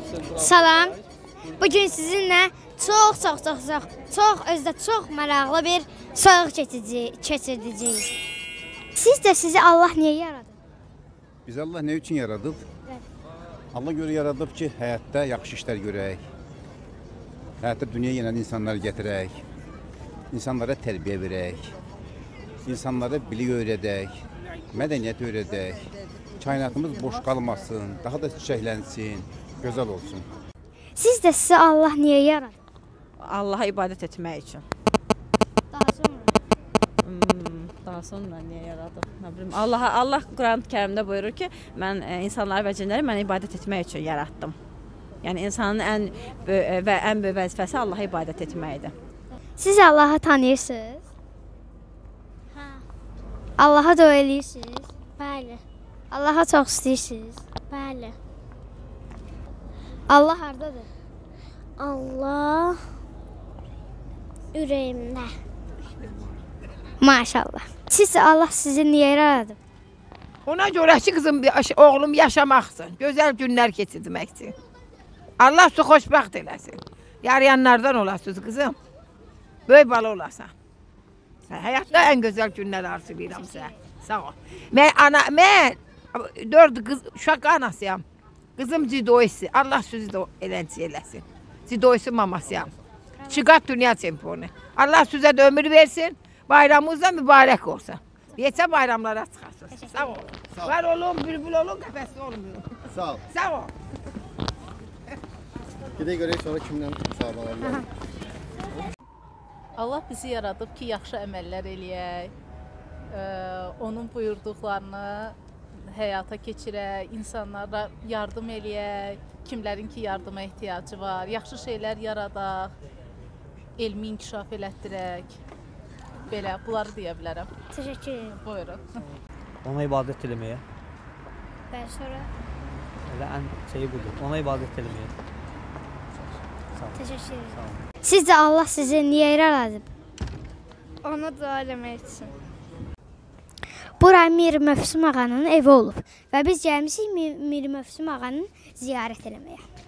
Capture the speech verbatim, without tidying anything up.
Salam. Bugün sizinlə çox çox çox çox çox özdə çox maraqlı bir soyuq keçirdəcəyik. Sizcə sizi Allah niyə yaradı? Biz Allah nə üçün yaradıb? Allah görə yaradıb ki, həyatda yaxşı işlər görək. Həyatda dünyaya yenə insanları gətirək. İnsanlara tərbiyə verək. İnsanlara bilik öyrədək. Mədəniyyət öyrədək. Kainatımız boş qalmasın, daha da çiçəklənsin, gözəl olsun. Sizcə sizi Allah niyə yaradı? Allaha ibadət etmək üçün. Daha sonra? Hmm, daha sonra niyə yaradı? Nə bilim, Allah Allah Quran-Kərimdə buyurur ki, mən e, insanları və cinləri mən ibadət etmək üçün yaratdım. Yəni insanın ən və ən böyük vəzifəsi Allaha ibadət etməkdir. Siz Allahı tanıyırsınız? Hə. Allaha dua edirsiniz? Bəli. Allaha çox istəyirsiniz? Bəli. Allah hardadır? Allah ürəyimdə. Maşallah. Sizcə Allah sizi niyə yaradı? Ona görə ki, qızım, oğlum yaşamaq üçün, gözəl günlər keçirmək üçün. Allah sizi xoşbəxt eləsin. Yarayanlardan olasınız, qızım. Böyük bala olasan. Həyatda ən gözəl günlər arzulayıram sizə. Sağ ol. Mən, ana, mən dörd qız, uşaq anasıyam. Qızım cidoisi. Allah sizi də elənçi eləsin. Cidoisi mamasıyam. Çıqat dünya çempionu. Allah sizə də ömür versin. Bayramınız da mübarək olsun. Yeçə bayramlara çıxarsınız. Sağ ol. Var olun, bülbül olun, qəfəsli olmuyor. Sağ ol. Sağ ol. Gedək görək sonra kimdən sağ olalım. Allah bizi yaradıb ki, yaxşı əməllər eləyək, e, onun buyurduqlarını həyata keçirək, insanlara yardım eləyək, kimlərin ki yardıma ehtiyacı var, yaxşı şeylər yaradaq, elmi inkişaf elətdirək, belə, bunları deyə bilərəm. Təşəkkür ederim. Buyurun. Ona ibadət eləməyə. Bəli, sonra? Elə ən şeyi budur, ona ibadət eləməyə. Təşəkkür ederim. Sizcə Allah sizi niyə yaradıb? Ona dua eləmək üçün. Bura Mir Mövsüm ağanın evi olub və biz gəlmişik Mir Mövsüm ağanın ziyarət eləməyə.